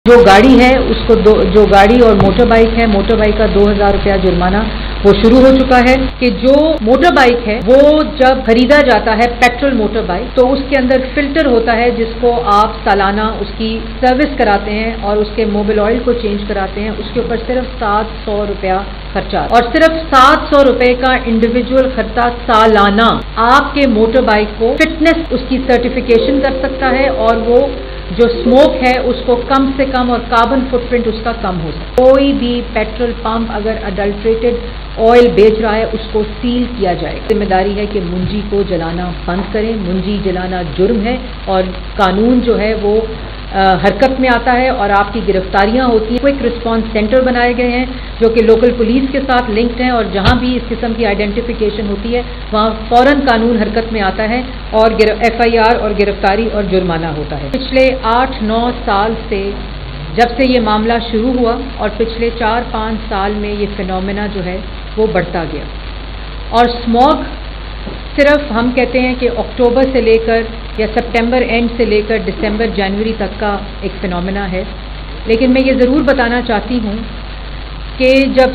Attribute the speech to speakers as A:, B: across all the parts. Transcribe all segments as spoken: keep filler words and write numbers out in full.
A: जो गाड़ी है उसको दो जो गाड़ी और मोटर बाइक है, मोटर बाइक का दो हजार रुपया जुर्माना वो शुरू हो चुका है कि जो मोटर बाइक है वो जब खरीदा जाता है पेट्रोल मोटर बाइक तो उसके अंदर फिल्टर होता है जिसको आप सालाना उसकी सर्विस कराते हैं और उसके मोबिल ऑयल को चेंज कराते हैं। उसके ऊपर सिर्फ सात सौ रुपया खर्चा और सिर्फ सात सौ रुपए का इंडिविजुअल खर्चा सालाना आपके मोटर बाइक को फिटनेस उसकी सर्टिफिकेशन कर सकता है और वो जो स्मोक है उसको कम से कम और कार्बन फुटप्रिंट उसका कम हो सकता है। कोई भी पेट्रोल पंप अगर अडल्ट्रेटेड ऑयल बेच रहा है उसको सील किया जाएगा। जिम्मेदारी है कि मुंजी को जलाना बंद करें। मुंजी जलाना जुर्म है और कानून जो है वो आ, हरकत में आता है और आपकी गिरफ्तारियां होती हैं। क्विक रिस्पांस सेंटर बनाए गए हैं जो कि लोकल पुलिस के साथ लिंक्ड हैं और जहां भी इस किस्म की आइडेंटिफिकेशन होती है वहां फौरन कानून हरकत में आता है और एफ आई आर और गिरफ्तारी और जुर्माना होता है। पिछले आठ नौ साल से जब से ये मामला शुरू हुआ और पिछले चार पाँच साल में ये फिनोमेना जो है वो बढ़ता गया और स्मॉग सिर्फ हम कहते हैं कि अक्टूबर से लेकर या सितंबर एंड से लेकर दिसंबर जनवरी तक का एक फिनोमेना है। लेकिन मैं ये ज़रूर बताना चाहती हूँ कि जब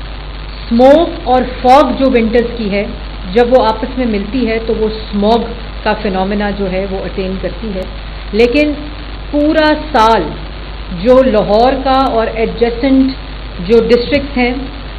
A: स्मोक और फॉग जो विंटर्स की है जब वो आपस में मिलती है तो वो स्मॉग का फिनोमेना जो है वो अटेन करती है। लेकिन पूरा साल जो लाहौर का और एडजेसेंट जो डिस्ट्रिक्ट्स हैं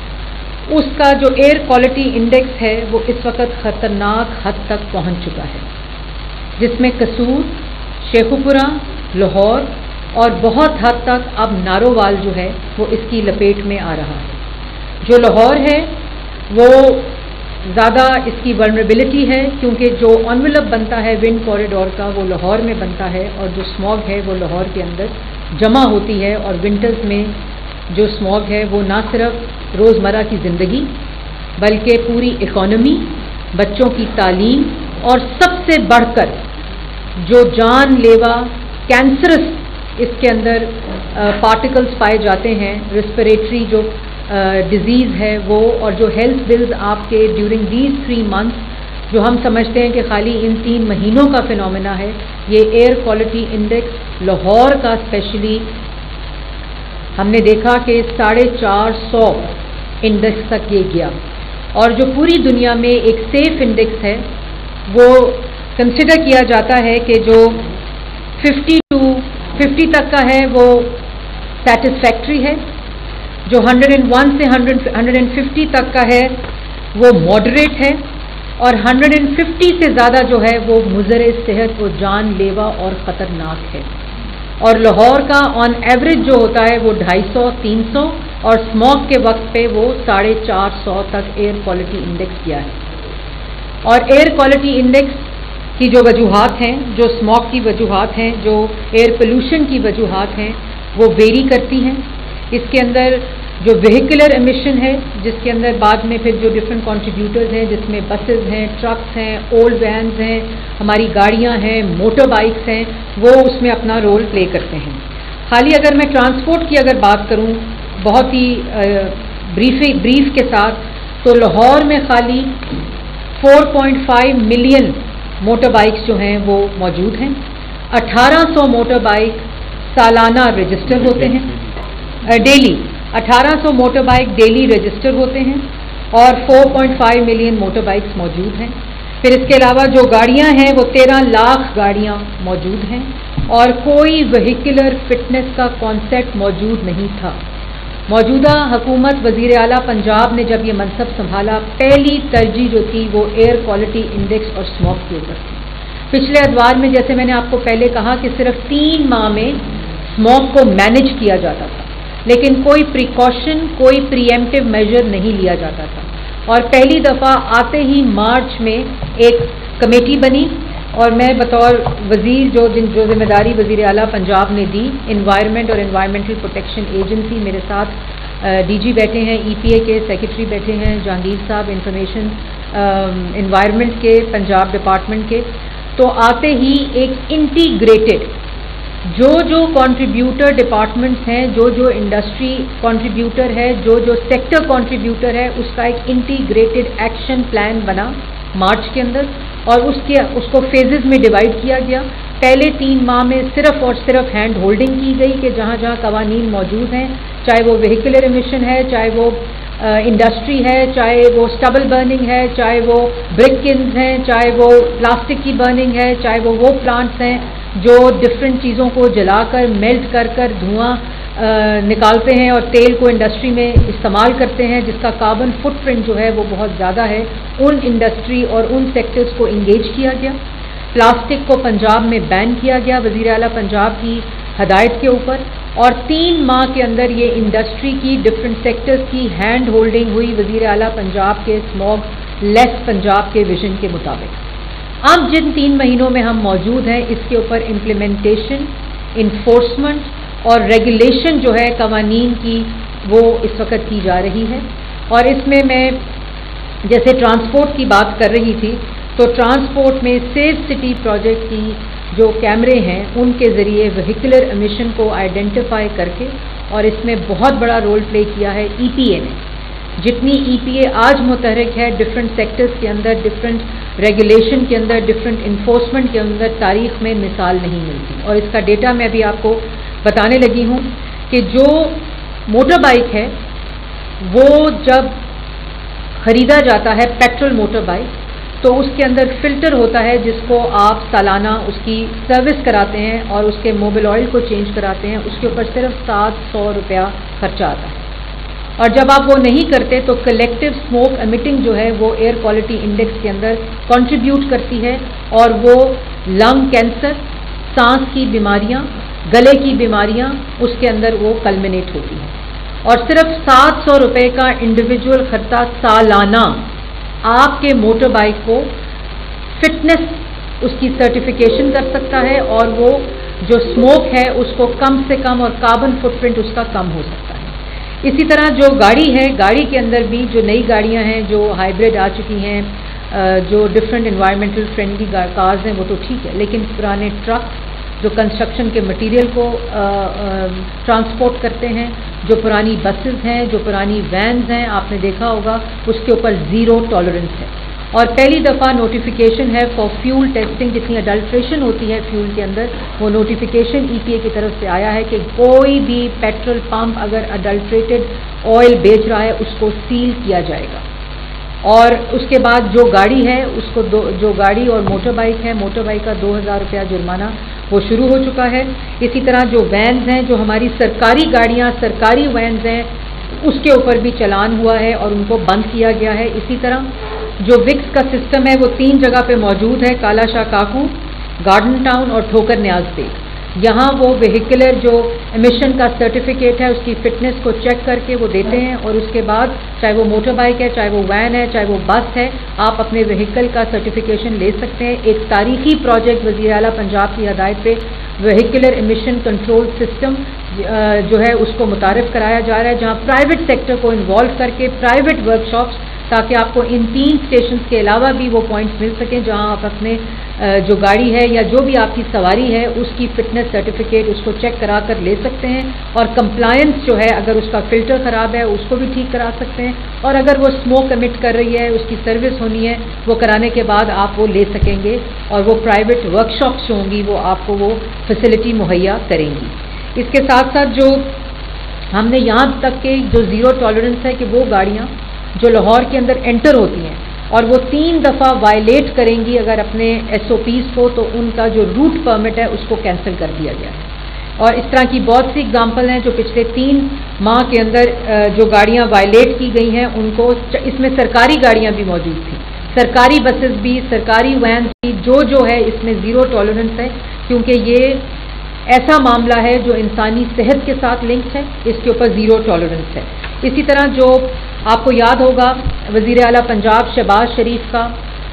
A: उसका जो एयर क्वालिटी इंडेक्स है वो इस वक्त ख़तरनाक हद तक पहुंच चुका है, जिसमें कसूर, शेखुपुरा, लाहौर और बहुत हद तक अब नारोवाल जो है वो इसकी लपेट में आ रहा है। जो लाहौर है वो ज़्यादा इसकी वल्नरेबिलिटी है क्योंकि जो एनवेलप बनता है विंड कॉरिडोर का वो लाहौर में बनता है और जो स्मॉग है वो लाहौर के अंदर जमा होती है और विंटर्स में जो स्मॉग है वो ना सिर्फ रोज़मर्रा की ज़िंदगी बल्कि पूरी इकॉनमी, बच्चों की तालीम और सबसे बढ़कर जो जानलेवा कैंसरस इसके अंदर पार्टिकल्स पाए जाते हैं, रिस्पिरेटरी जो डिजीज़ है वो और जो हेल्थ बिल्स आपके ड्यूरिंग दीज थ्री मंथ्स जो हम समझते हैं कि खाली इन तीन महीनों का फिनोमेना है, ये एयर क्वालिटी इंडेक्स लाहौर का स्पेशली हमने देखा कि साढ़े चार सौ इंडेक्स तक ये गया और जो पूरी दुनिया में एक सेफ इंडेक्स है वो कंसिडर किया जाता है कि जो पचास टू पचास तक का है वो सेटिस्फैक्ट्री है, जो एक सौ एक से एक सौ पचास तक का है वो मॉडरेट है और एक सौ पचास से ज़्यादा जो है वो मुज़र सेहत, वो जानलेवा और ख़तरनाक है। और लाहौर का ऑन एवरेज जो होता है वो ढाई सौ तीन सौ और स्मॉग के वक्त पे वो साढ़े चार सौ तक एयर क्वालिटी इंडेक्स किया है। और एयर क्वालिटी इंडेक्स की जो वजूहात हैं, जो स्मॉग की वजूहात हैं, जो एयर पोल्यूशन की वजूहात हैं वो वेरी करती हैं। इसके अंदर जो व्हीकुलर एमिशन है जिसके अंदर बाद में फिर जो डिफरेंट कंट्रीब्यूटर्स हैं जिसमें बसेस हैं, ट्रक्स हैं, ओल्ड वैन्स हैं, हमारी गाड़ियां हैं, मोटर बाइक्स हैं, वो उसमें अपना रोल प्ले करते हैं। खाली अगर मैं ट्रांसपोर्ट की अगर बात करूं बहुत ही ब्रीफ ब्रीफ के साथ तो लाहौर में खाली चार पॉइंट पाँच मिलियन मोटर बाइक्स जो हैं वो मौजूद हैं। अठारह सौ मोटर बाइक सालाना रजिस्टर होते हैं, डेली अठारह सौ मोटर बाइक डेली रजिस्टर होते हैं और चार पॉइंट पाँच मिलियन मोटर बाइक्स मौजूद हैं। फिर इसके अलावा जो गाड़ियां हैं वो तेरह लाख गाड़ियां मौजूद हैं और कोई व्हीकुलर फिटनेस का कॉन्सेप्ट मौजूद नहीं था। मौजूदा हुकूमत वज़ीर आला पंजाब ने जब ये मनसब संभाला पहली तरजीह जो थी वो एयर क्वालिटी इंडेक्स और स्मॉग के ऊपर थी। पिछले अदवार में जैसे मैंने आपको पहले कहा कि सिर्फ तीन माह में स्मॉग को मैनेज किया जाता था लेकिन कोई प्रिकॉशन, कोई प्रीएम्प्टिव मेजर नहीं लिया जाता था। और पहली दफ़ा आते ही मार्च में एक कमेटी बनी और मैं बतौर वज़ीर जो जिन जो जिम्मेदारी वज़ीर आला पंजाब ने दी, एनवायरनमेंट और एनवायरमेंटल प्रोटेक्शन एजेंसी, मेरे साथ डीजी बैठे हैं, ईपीए के सेक्रेटरी बैठे हैं, जहांगीर साहब इंफॉर्मेशन एनवायरनमेंट के पंजाब डिपार्टमेंट के, तो आते ही एक इंटीग्रेटेड जो जो कंट्रीब्यूटर डिपार्टमेंट्स हैं, जो जो इंडस्ट्री कंट्रीब्यूटर है, जो जो सेक्टर कंट्रीब्यूटर है, उसका एक इंटीग्रेटेड एक्शन प्लान बना मार्च के अंदर और उसके उसको फेजेस में डिवाइड किया गया پہلے تین ماہ میں صرف اور صرف ہینڈ ہولڈنگ کی گئی کہ جہاں جہاں قوانین موجود ہیں، چاہے وہ وہیکولر ایمیشن ہے، چاہے وہ انڈسٹری ہے، چاہے وہ اسٹبل برننگ ہے، چاہے وہ برک کنز ہیں، چاہے وہ پلاسٹک کی برننگ ہے، چاہے وہ وہ پلانٹس ہیں جو ڈفرینٹ چیزوں کو جلا کر میلٹ کر کر دھواں نکالتے ہیں اور تیل کو انڈسٹری میں استعمال کرتے ہیں، جس کا کاربن فٹ پرنٹ جو ہے وہ بہت زیادہ ہے، ان انڈسٹری اور ان سیکٹرز کو انگیج کیا گیا۔ پلاسٹک کو پنجاب میں بین کیا گیا وزیر اعلیٰ پنجاب کی ہدایت کے اوپر، اور تین ماہ کے اندر یہ انڈسٹری کی ڈفرینٹ سیکٹرز کی ہینڈ ہولڈنگ ہوئی وزیر اعلیٰ پنجاب کے اسموگ لیس پنجاب کے ویژن کے مطابق۔ اب جن تین مہینوں میں ہم موجود ہیں اس کے اوپر امپلیمنٹیشن، انفورسمنٹ اور ریگولیشن جو ہے قوانین کی وہ اس وقت کی جا رہی ہے۔ اور اس میں میں جیسے ٹرانسپورٹ کی بات کر رہی تھی تو ٹرانسپورٹ میں سیف سٹی پروجیکٹ کی جو کیمرے ہیں ان کے ذریعے وہیکولر ایمیشن کو آئیڈینٹیفائی کر کے، اور اس میں بہت بڑا رول پلے کیا ہے ای پی اے نے۔ جتنی ای پی اے آج متحرک ہے ڈفرینٹ سیکٹرز کے اندر، ڈفرینٹ ریگولیشن کے اندر، ڈفرینٹ انفورسمنٹ کے اندر، تاریخ میں مثال نہیں ملتی۔ اور اس کا ڈیٹا میں ابھی آپ کو بتانے لگی ہوں کہ جو موٹر بائک ہے وہ جب خریدا جاتا ہے پیٹرول موٹر بائک تو اس کے اندر فلٹر ہوتا ہے جس کو آپ سالانہ اس کی سروس کراتے ہیں اور اس کے موبل آئل کو چینج کراتے ہیں، اس کے اوپر صرف سات سو روپیہ خرچہ آتا ہے۔ اور جب آپ وہ نہیں کرتے تو کلیکٹیو اسموک ایمٹنگ جو ہے وہ ایئر کوالٹی انڈیکس کے اندر کنٹریبیوٹ کرتی ہے، اور وہ لنگ کینسر، سانس کی بیماریاں، گلے کی بیماریاں اس کے اندر وہ کلمنیٹ ہوتی ہیں۔ اور صرف سات سو روپے کا انڈیویجول خرچہ سالانہ آپ کے موٹر بائک کو فٹنس اس کی سرٹیفیکیشن کر سکتا ہے، اور وہ جو اسموک ہے اس کو کم سے کم، اور کاربن فٹ پرنٹ اس کا کم ہو سکتا ہے۔ اسی طرح جو گاڑی ہے، گاڑی کے اندر بھی جو نئی گاڑیاں ہیں جو ہائیبرڈ آ چکی ہیں، جو ڈفرینٹ انوائرمنٹل فرینڈلی کارز ہیں وہ تو ٹھیک ہے، لیکن پرانے ٹرک جو کنسٹرکشن کے مٹیریل کو ٹرانسپورٹ کرتے ہیں، جو پرانی بسز ہیں، جو پرانی وینز ہیں، آپ نے دیکھا ہوگا اس کے اوپر زیرو ٹالرنس ہے۔ اور پہلی دفعہ نوٹیفیکیشن ہے فار فیول ٹیسٹنگ، جتنی اڈلٹریشن ہوتی ہے فیول کے اندر، وہ نوٹیفیکیشن ای پی اے کی طرف سے آیا ہے کہ کوئی بھی پیٹرول پمپ اگر اڈلٹریٹڈ آئل بیچ رہا ہے اس کو سیل کیا جائے گا۔ اور اس کے بعد جو گاڑی ہے اس کو دو جو گاڑی اور موٹر بائک ہے، موٹر بائک کا دو ہزار روپیہ جرمانہ وہ شروع ہو چکا ہے۔ اسی طرح جو وینز ہیں، جو ہماری سرکاری گاڑیاں، سرکاری وینز ہیں، اس کے اوپر بھی چلان ہوا ہے اور ان کو بند کیا گیا ہے۔ اسی طرح جو وکس کا سسٹم ہے وہ تین جگہ پہ موجود ہے، کالا شاہ کاکو، گارڈن ٹاؤن اور ٹھوکر نیاز بیگ۔ یہاں وہ وہیکولر جو ایمیشن کا سرٹیفکیٹ ہے اس کی فٹنس کو چیک کر کے وہ دیتے ہیں، اور اس کے بعد چاہے وہ موٹر بائک ہے، چاہے وہ وین ہے، چاہے وہ بس ہے، آپ اپنے وہیکل کا سرٹیفکیشن لے سکتے ہیں۔ ایک تاریخی پروجیکٹ وزیر اعلیٰ پنجاب کی ہدایت پہ وہیکولر ایمیشن کنٹرول سسٹم جو ہے اس کو متعارف کرایا جا رہا ہے، جہاں پرائیویٹ سیکٹر کو انوالو کر کے پرائیویٹ ورک شاپس، تاکہ آپ کو ان تین اسٹیشنز کے علاوہ بھی وہ پوائنٹس مل سکیں جہاں آپ اپنے جو گاڑی ہے یا جو بھی آپ کی سواری ہے اس کی فٹنس سرٹیفکیٹ اس کو چیک کرا کر لے سکتے ہیں، اور کمپلائنس جو ہے اگر اس کا فلٹر خراب ہے اس کو بھی ٹھیک کرا سکتے ہیں، اور اگر وہ اسموک امٹ کر رہی ہے اس کی سروس ہونی ہے وہ کرانے کے بعد آپ وہ لے سکیں گے، اور وہ پرائیویٹ ورک شاپس جو ہوں گی وہ آپ کو وہ فیسلٹی مہیا کریں گی۔ اس کے ساتھ ساتھ جو ہم نے یہاں تک کہ جو زیرو ٹالرنس ہے کہ وہ گاڑیاں جو لاہور کے اندر انٹر ہوتی ہیں اور وہ تین دفعہ وائلیٹ کریں گی اگر اپنے ایس او پیز کو، تو ان کا جو روٹ پرمٹ ہے اس کو کینسل کر دیا گیا ہے۔ اور اس طرح کی بہت سی اگزامپل ہیں جو پچھلے تین ماہ کے اندر جو گاڑیاں وائلیٹ کی گئی ہیں ان کو، اس میں سرکاری گاڑیاں بھی موجود تھیں، سرکاری بسز بھی، سرکاری وینز بھی، جو جو ہے اس میں زیرو ٹالرنس ہے، کیونکہ یہ ایسا معاملہ ہے جو انسانی صحت کے ساتھ لنکڈ ہے، اس کے اوپر زیرو ٹالرنس ہے۔ اسی طرح جو آپ کو یاد ہوگا وزیر اعلیٰ پنجاب شہباز شریف کا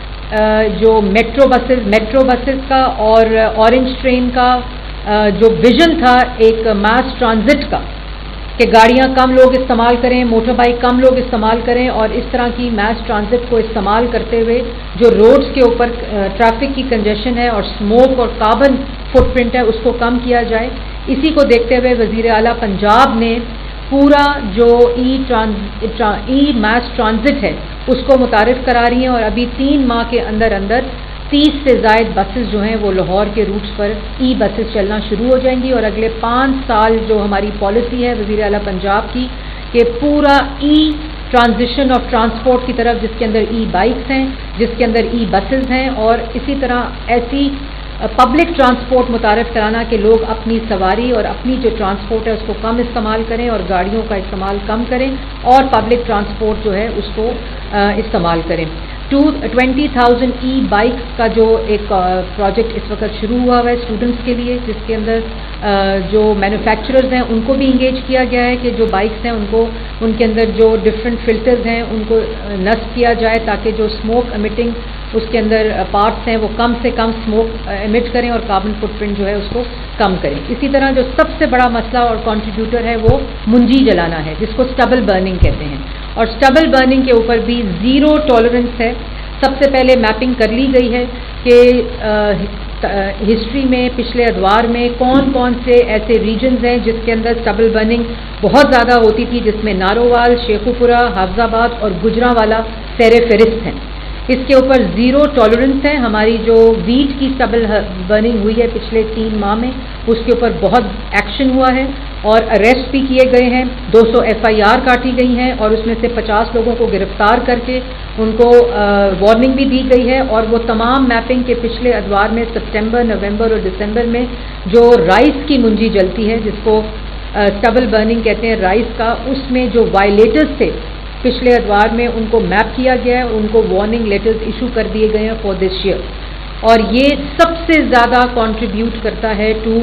A: جو میٹرو بسز میٹرو بسز کا اور اورنج ٹرین کا جو ویژن تھا ایک ماس ٹرانزٹ کا، کہ گاڑیاں کم لوگ استعمال کریں، موٹر بائک کم لوگ استعمال کریں، اور اس طرح کی میس ٹرانزٹ کو استعمال کرتے ہوئے جو روڈز کے اوپر ٹریفک کی کنجیشن ہے اور اسموک اور کاربن فٹ پرنٹ ہے اس کو کم کیا جائے۔ اسی کو دیکھتے ہوئے وزیر اعلیٰ پنجاب نے پورا جو ای ای میس ٹرانزٹ ہے اس کو متعارف کرا رہی ہیں، اور ابھی تین ماہ کے اندر اندر तीस से ज़ायद बसेस जो हैं वो लाहौर के रूट्स पर ई बसेस चलना शुरू हो जाएंगी और अगले पाँच साल जो हमारी पॉलिसी है वज़ीर आला पंजाब की कि पूरा ई ट्रांजिशन ऑफ ट्रांसपोर्ट की तरफ, जिसके अंदर ई बाइक्स हैं, जिसके अंदर ई बसेस हैं, और इसी तरह ऐसी पब्लिक ट्रांसपोर्ट मुतारफ़ कराना कि लोग अपनी सवारी और अपनी जो ट्रांसपोर्ट है उसको कम इस्तेमाल करें और गाड़ियों का इस्तेमाल कम करें और पब्लिक ट्रांसपोर्ट जो है उसको इस्तेमाल करें। Two twenty thousand e bikes का जो एक प्रोजेक्ट इस वक्त शुरू हुआ हुआ है स्टूडेंट्स के लिए, जिसके अंदर जो मैन्युफैक्चरर्स हैं उनको भी इंगेज किया गया है कि जो बाइक्स हैं उनको उनके अंदर जो डिफरेंट फिल्टर्स हैं उनको नस्ब किया जाए ताकि जो स्मोक एमिटिंग उसके अंदर पार्ट्स हैं वो कम से कम स्मोक एमिट करें और कार्बन फुटप्रिंट जो है उसको कम करें। इसी तरह जो सबसे बड़ा मसला और कंट्रीब्यूटर है वो मुंजी जलाना है, जिसको स्टबल बर्निंग कहते हैं, और स्टबल बर्निंग के ऊपर भी ज़ीरो टॉलरेंस है। सबसे पहले मैपिंग कर ली गई है कि हिस्ट्री में पिछले अदवार में कौन कौन से ऐसे रीजन्स हैं जिसके अंदर स्टबल बर्निंग बहुत ज़्यादा होती थी, जिसमें नारोवाल, शेखुपुरा, हाफजाबाद और गुजरांवाला सेरे फहरिस्त हैं। इसके ऊपर ज़ीरो टॉलरेंस है। हमारी जो वीट की स्टबल बर्निंग हुई है पिछले तीन माह में उसके ऊपर बहुत एक्शन हुआ है और अरेस्ट भी किए गए हैं, दो सौ एफ आई आर काटी गई हैं और उसमें से पचास लोगों को गिरफ्तार करके उनको वार्निंग भी दी गई है। और वो तमाम मैपिंग के पिछले अदवार में सितंबर, नवंबर और दिसंबर में जो राइस की मुंजी जलती है, जिसको स्टबल बर्निंग कहते हैं राइस का, उसमें जो वायलेटर्स थे पिछले अदवार में उनको मैप किया गया है, उनको वार्निंग लेटर्स इशू कर दिए गए हैं फॉर दिस ईयर। और ये सबसे ज़्यादा कंट्रीब्यूट करता है टू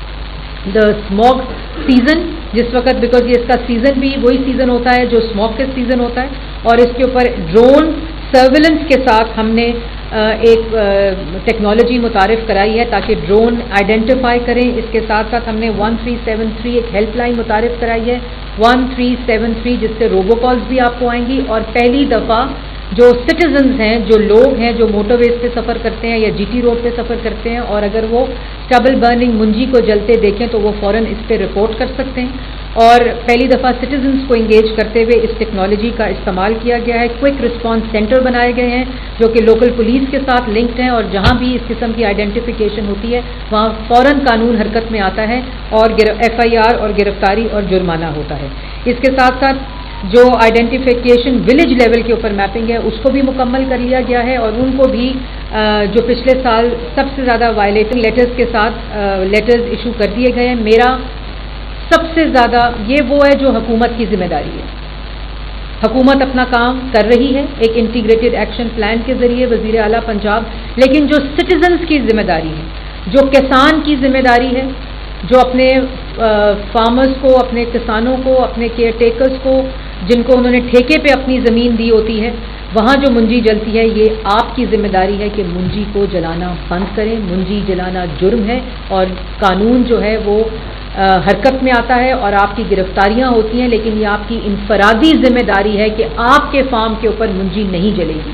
A: द स्मॉग सीज़न जिस वक्त, बिकॉज ये इसका सीज़न भी वही सीज़न होता है जो स्मॉग का सीज़न होता है। और इसके ऊपर ड्रोन सर्विलेंस के साथ हमने एक टेक्नोलॉजी मुतारिफ कराई है ताकि ड्रोन आइडेंटिफाई करें। इसके साथ साथ हमने वन थ्री सेवन थ्री एक हेल्पलाइन मुतारिफ कराई है, वन थ्री सेवन थ्री, जिससे रोबो कॉल्स भी आपको आएंगी। और पहली दफ़ा जो सिटीजन्स हैं, जो लोग हैं जो मोटरवेज पे सफ़र करते हैं या जीटी रोड पे सफ़र करते हैं और अगर वो स्टबल बर्निंग मुंजी को जलते देखें तो वो फ़ौरन इस पर रिपोर्ट कर सकते हैं। और पहली दफ़ा सिटीजन्स को इंगेज करते हुए इस टेक्नोलॉजी का इस्तेमाल किया गया है। क्विक रिस्पांस सेंटर बनाए गए हैं जो कि लोकल पुलिस के साथ लिंक्ड हैं और जहां भी इस किस्म की आइडेंटिफिकेशन होती है वहां फ़ौरन कानून हरकत में आता है और एफ आई आर और गिरफ्तारी और जुर्माना होता है। इसके साथ साथ जो आइडेंटिफिकेशन विलेज लेवल के ऊपर मैपिंग है उसको भी मुकम्मल कर लिया गया है और उनको भी जो पिछले साल सबसे ज़्यादा वायलेटिंग लेटर्स के साथ लेटर्स इशू कर दिए गए हैं। मेरा सबसे ज़्यादा ये वो है जो हुकूमत की जिम्मेदारी है। हुकूमत अपना काम कर रही है एक इंटीग्रेटेड एक्शन प्लान के ज़रिए, वज़ीर आला पंजाब, लेकिन जो सिटीजन्स की जिम्मेदारी है, जो किसान की जिम्मेदारी है, जो अपने फार्मर्स को, अपने किसानों को, अपने केयर टेकर्स को, जिनको उन्होंने ठेके पे अपनी ज़मीन दी होती है, वहाँ जो मुंजी जलती है, ये आपकी जिम्मेदारी है कि मुंजी को जलाना बंद करें। मुंजी जलाना जुर्म है और कानून जो है वो आ, हरकत में आता है और आपकी गिरफ्तारियां होती हैं, लेकिन ये आपकी इनफरादी जिम्मेदारी है कि आपके फार्म के ऊपर मुंजी नहीं जलेगी।